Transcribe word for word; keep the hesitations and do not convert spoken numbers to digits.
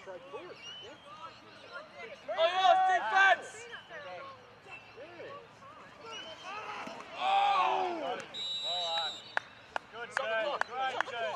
straightforward. Yeah. Oh, yes, defense! Oh! Good save, great save.